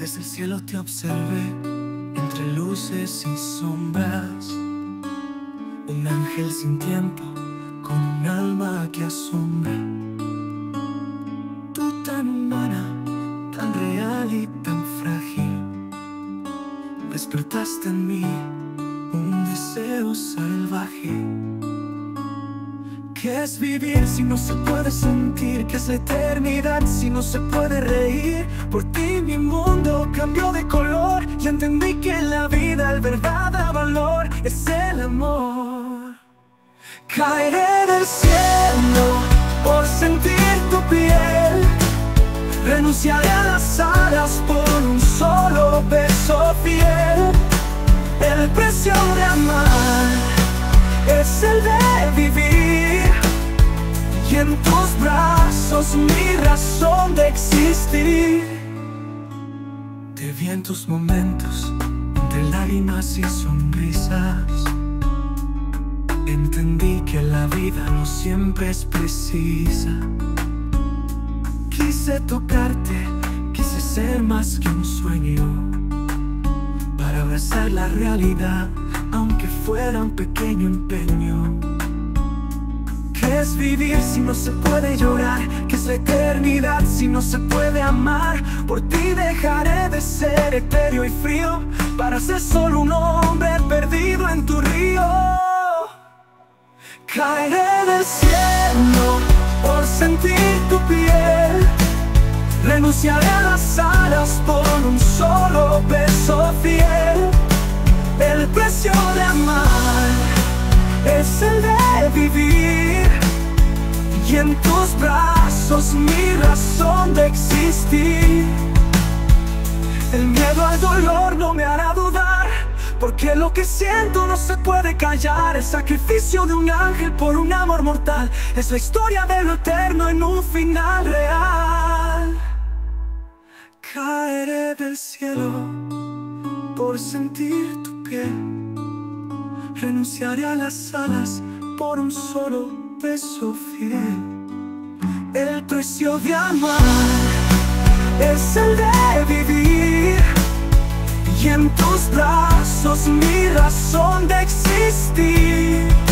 Desde el cielo te observé, entre luces y sombras, un ángel sin tiempo, con un alma que asombra. Tú tan humana, tan real y tan frágil, despertaste en mí un deseo salvaje. ¿Qué es vivir si no se puede sentir? ¿Qué es la eternidad si no se puede reír? Por ti mi mundo cambió de color y entendí que en la vida el verdadero valor es el amor. Caeré del cielo por sentir tu piel, renunciaré a las alas por un solo beso fiel. El precio de amar es el de vivir, y en tus brazos mi razón de existir. Te vi en tus momentos, entre lágrimas y sonrisas. Entendí que la vida no siempre es precisa. Quise tocarte, quise ser más que un sueño, para abrazar la realidad, aunque fuera un pequeño empeño. ¿Qué es vivir si no se puede llorar? ¿Qué es la eternidad si no se puede amar? Por ti dejaré de ser etéreo y frío, para ser solo un hombre perdido en tu río. Caeré del cielo por sentir tu piel, renunciaré a las alas por un solo beso fiel. El precio de amar es el de vivir, y en tus brazos mi razón de existir. El miedo al dolor no me hará dudar, porque lo que siento no se puede callar. El sacrificio de un ángel por un amor mortal es la historia de lo eterno en un final real. Caeré del cielo por sentir tu piel, renunciaré a las alas por un solo beso fiel. El precio de amar es el de vivir, y en tus brazos mi razón de existir.